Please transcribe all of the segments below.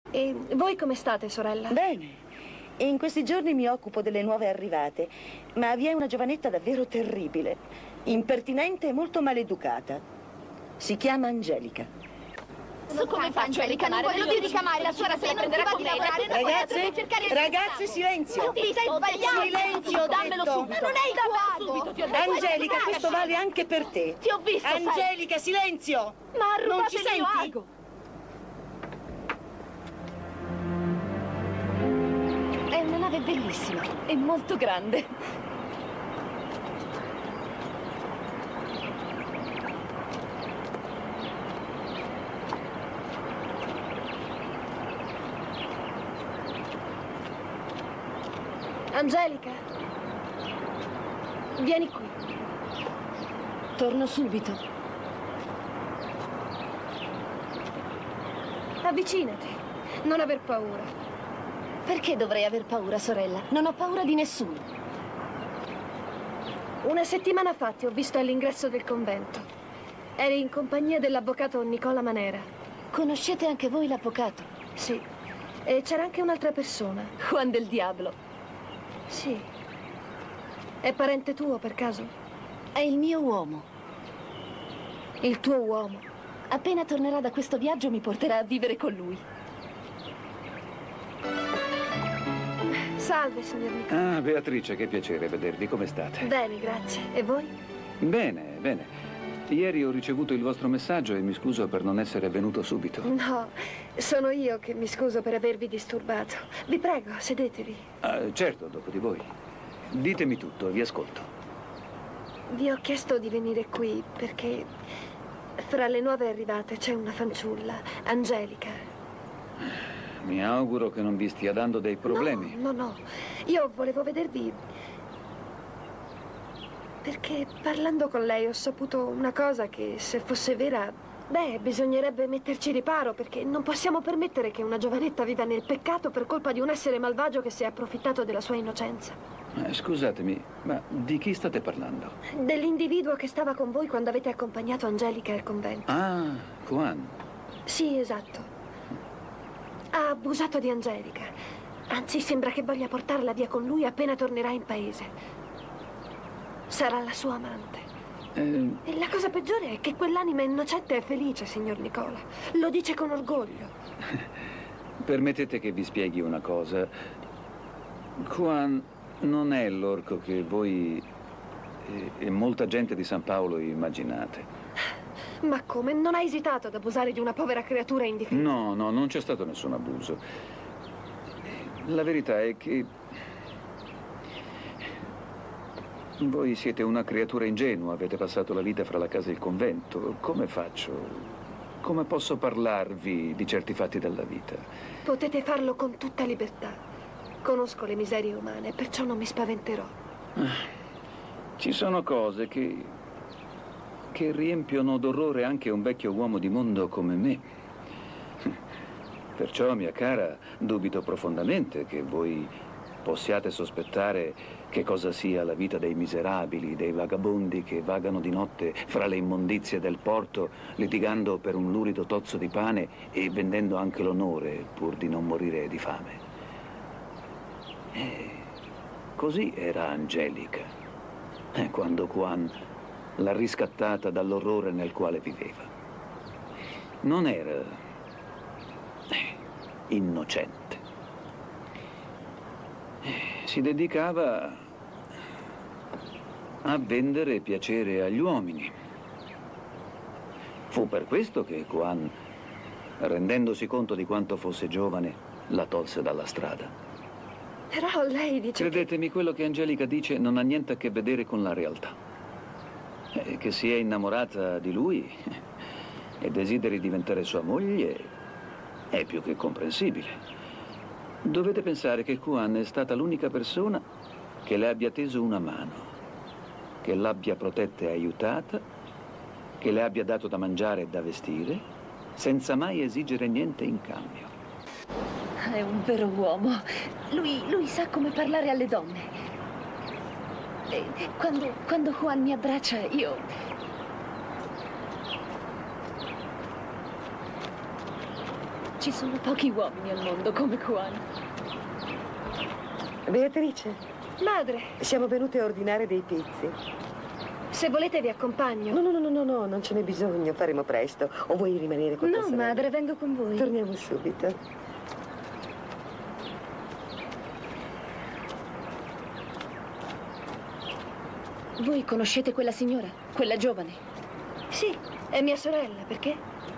E voi come state, sorella? Bene. In questi giorni mi occupo delle nuove arrivate, ma vi è una giovanetta davvero terribile, impertinente e molto maleducata. Si chiama Angelica. Come fa Angelica? Non voglio dire ricamare, la suora se la prenderà con me. Ragazze, silenzio! Ti sei sbagliato! Silenzio, ho dammelo detto. subito! Ma non è il tuo subito, ti ho detto. Angelica, questo vale anche per te. Ti ho visto, Angelica, silenzio! Ma ha rubato non ci il mio senti? ago. È una nave bellissima e molto grande. Angelica, vieni qui. Torno subito. Avvicinati, non aver paura. Perché dovrei aver paura, sorella? Non ho paura di nessuno. Una settimana fa ti ho visto all'ingresso del convento. Eri in compagnia dell'avvocato Nicola Manera. Conoscete anche voi l'avvocato? Sì. E c'era anche un'altra persona, Juan del Diablo. Sì. È parente tuo, per caso? È il mio uomo. Il tuo uomo? Appena tornerà da questo viaggio mi porterà a vivere con lui. Salve, signor Nicola. Ah, Beatrice, che piacere vedervi. Come state? Bene, grazie. E voi? Bene, bene. Ieri ho ricevuto il vostro messaggio e mi scuso per non essere venuto subito. No, sono io che mi scuso per avervi disturbato. Vi prego, sedetevi. Certo, dopo di voi. Ditemi tutto, vi ascolto. Vi ho chiesto di venire qui perché fra le nuove arrivate c'è una fanciulla, Angelica. Mi auguro che non vi stia dando dei problemi. No. Io volevo vedervi perché parlando con lei ho saputo una cosa che, se fosse vera, bisognerebbe metterci riparo, perché non possiamo permettere che una giovanetta viva nel peccato per colpa di un essere malvagio che si è approfittato della sua innocenza. Scusatemi, ma di chi state parlando? Dell'individuo che stava con voi quando avete accompagnato Angelica al convento. Ah, Juan. Sì, esatto. Ha abusato di Angelica. Anzi, sembra che voglia portarla via con lui appena tornerà in paese. Sarà la sua amante. E la cosa peggiore è che quell'anima innocente è felice, signor Nicola. Lo dice con orgoglio. Permettete che vi spieghi una cosa. Juan non è l'orco che voi e molta gente di San Paolo immaginate. Ma come? Non ha esitato ad abusare di una povera creatura indifesa? No, non c'è stato nessun abuso. La verità è che voi siete una creatura ingenua, avete passato la vita fra la casa e il convento. Come faccio? Come posso parlarvi di certi fatti della vita? Potete farlo con tutta libertà. Conosco le miserie umane, perciò non mi spaventerò. Ci sono cose che riempiono d'orrore anche un vecchio uomo di mondo come me. Perciò, mia cara, dubito profondamente che voi possiate sospettare che cosa sia la vita dei miserabili, dei vagabondi che vagano di notte fra le immondizie del porto, litigando per un lurido tozzo di pane e vendendo anche l'onore pur di non morire di fame. Così era Angelica, quando Juan l'ha riscattata dall'orrore nel quale viveva. Non era innocente. Si dedicava a vendere piacere agli uomini. Fu per questo che Juan, rendendosi conto di quanto fosse giovane, la tolse dalla strada. Però lei dice Credetemi, quello che Angelica dice non ha niente a che vedere con la realtà. Che si è innamorata di lui e desideri diventare sua moglie è più che comprensibile. Dovete pensare che Juan è stata l'unica persona che le abbia teso una mano, che l'abbia protetta e aiutata, che le abbia dato da mangiare e da vestire, senza mai esigere niente in cambio. È un vero uomo. Lui sa come parlare alle donne. E quando Juan mi abbraccia, io... Ci sono pochi uomini al mondo come Juan. Beatrice, Madre, siamo venute a ordinare dei pizzi. se volete vi accompagno. No, non ce n'è bisogno, faremo presto. O vuoi rimanere con tua No, sorella? madre, vengo con voi. Torniamo subito. Voi conoscete quella signora? Quella giovane? Sì, è mia sorella. Perché?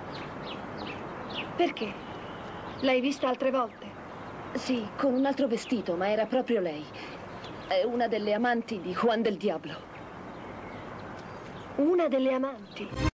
Perché? L'hai vista altre volte? Sì, con un altro vestito, ma era proprio lei. È una delle amanti di Juan del Diablo. Una delle amanti?